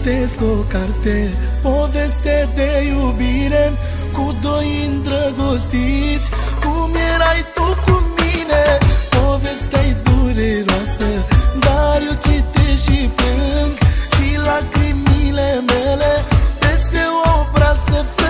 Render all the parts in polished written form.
citesc o carte, poveste de iubire, cu doi îndrăgostiți, cum erai tu cu mine. Povestea-i dureroasă, dar eu citesc și plâng, și lacrimile mele peste obraz se frâng.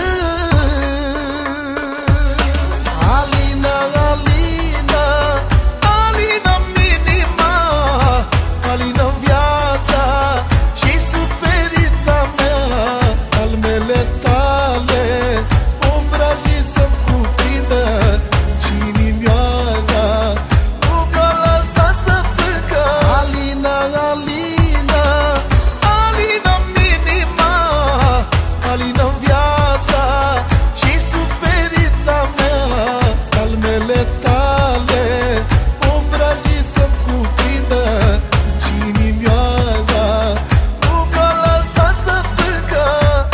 Alina, Alina, Alina minima, Alina-n viața și suferința mea, palmele tale, obrajii să-mi cuprindă și inimioara nu m-a lăsat să plângă. Alina, Alina, Alina minima, Alina-n viața și suferința mea, palmele tale, obrajii să-mi cuprindă și inimioara nu m-a lăsat să plângă.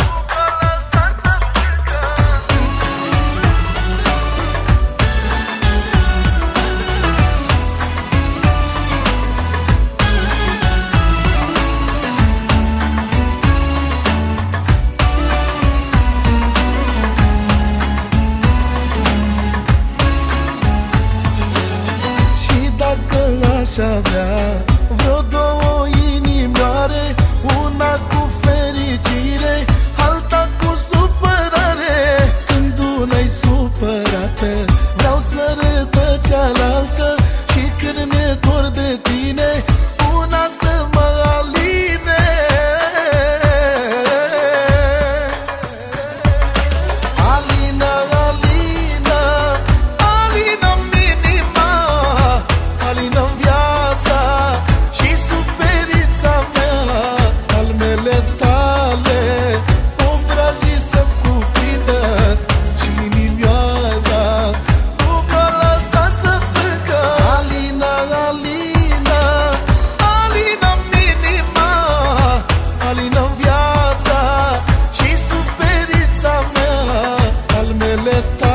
Și dacă aș avea vreo două inimioare, una cu fericire, alta cu supărare, când una-i supărată, vreau să râdă cealaltă, și când mi-e dor de tine, una să mă aline. Alina, Alina, Alina minima, Alina-n viața și suferința mea, palmele tale, obrajii să-mi cuprindă și inimioara nu m-a lăsat să plângă. Alina, Alina, Alina minima, Alina-n viața și suferința mea, palmele tale,